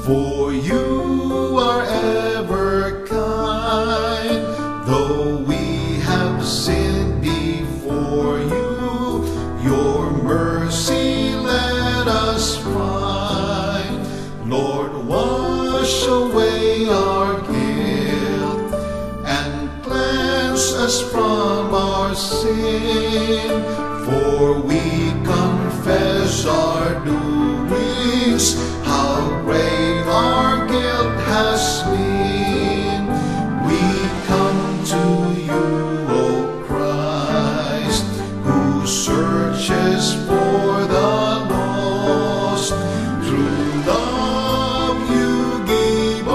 For you are ever kind, though we have sinned before you, your mercy let us find. Lord, wash away our guilt and cleanse us from our sin, for we confess our doings, how great our guilt has been. We come to you, O Christ, who searches for the lost. Through love you gave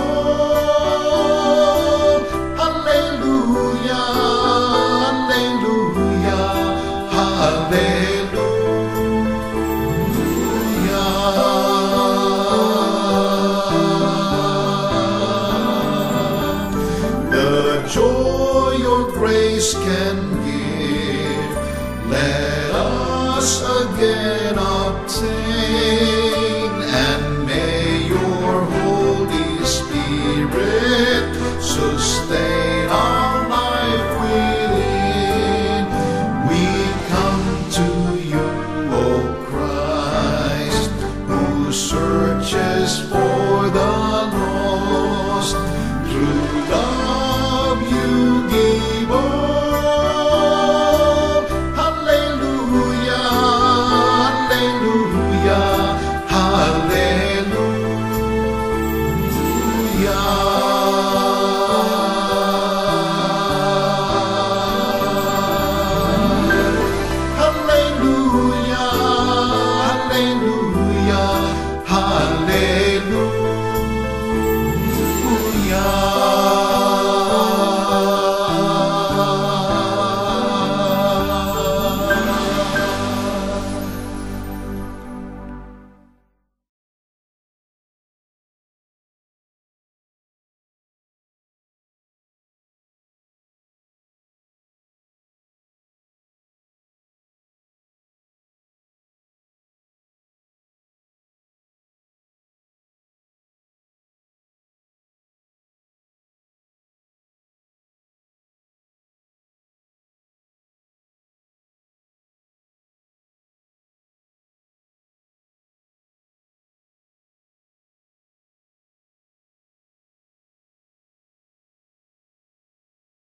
all. Alleluia, alleluia, alleluia. Joy your grace can give, let us again obtain, and may your Holy Spirit sustain our life within. We come to you, O Christ, who searches for